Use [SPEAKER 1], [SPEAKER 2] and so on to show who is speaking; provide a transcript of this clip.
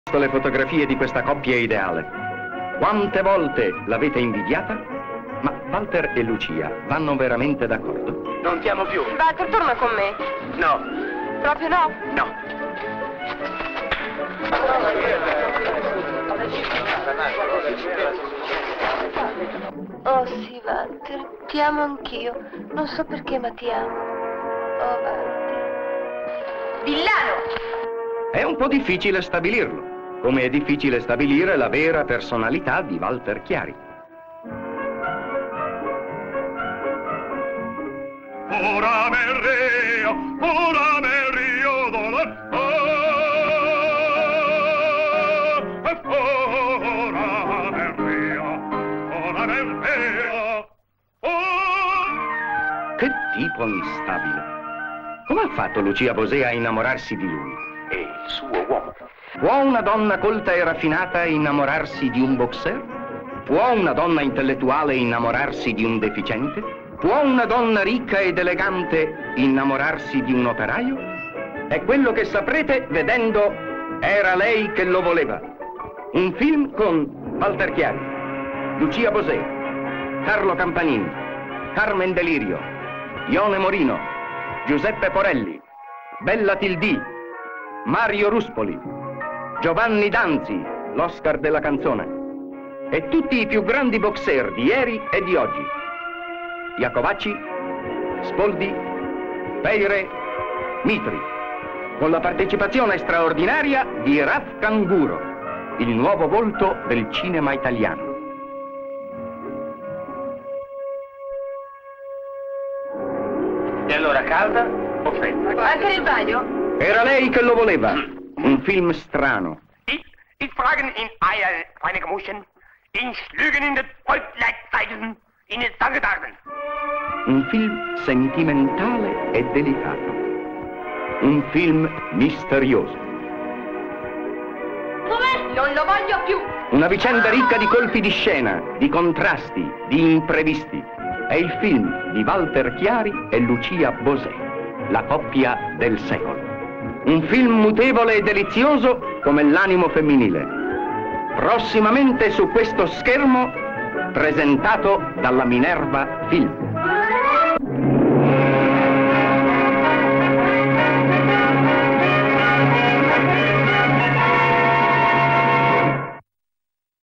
[SPEAKER 1] Le fotografie di questa coppia ideale. Quante volte l'avete invidiata? Ma Walter e Lucia vanno veramente d'accordo?
[SPEAKER 2] Non chiamo più.
[SPEAKER 3] Walter, torna con me.
[SPEAKER 2] No.
[SPEAKER 3] Proprio no?
[SPEAKER 2] No.
[SPEAKER 3] Oh sì, Walter, ti amo anch'io. Non so perché, ma ti amo. Oh, Walter. Villano!
[SPEAKER 1] È un po' difficile stabilirlo. Come è difficile stabilire la vera personalità di Walter Chiari.
[SPEAKER 4] Ora me rio dolor.
[SPEAKER 1] Che tipo instabile. Come ha fatto Lucia Bosé a innamorarsi di lui?
[SPEAKER 2] È il suo uomo.
[SPEAKER 1] Può una donna colta e raffinata innamorarsi di un boxer? Può una donna intellettuale innamorarsi di un deficiente? Può una donna ricca ed elegante innamorarsi di un operaio? È quello che saprete vedendo Era lei che lo voleva. Un film con Walter Chiari, Lucia Bosé, Carlo Campanini, Carmen Delirio, Ione Morino, Giuseppe Porelli, Bella Tildì, Mario Ruspoli, Giovanni Danzi, l'Oscar della canzone, e tutti i più grandi boxer di ieri e di oggi. Iacovacci, Spoldi, Peire, Mitri, con la partecipazione straordinaria di Raf Canguro, il nuovo volto del cinema italiano.
[SPEAKER 2] E allora calda o fredda?
[SPEAKER 3] Anche nel bagno?
[SPEAKER 1] Era lei che lo voleva. Un film strano.
[SPEAKER 5] Ich fragen in Eier, Reine Motion, in Schlügen in den Volkleitzeiten, in den Sangedagen.
[SPEAKER 1] Un film sentimentale e delicato. Un film misterioso.
[SPEAKER 3] Come? Non lo voglio più!
[SPEAKER 1] Una vicenda ricca di colpi di scena, di contrasti, di imprevisti. È il film di Walter Chiari e Lucia Bosé, la coppia del secolo. Un film mutevole e delizioso come l'animo femminile. Prossimamente su questo schermo, presentato dalla Minerva Film.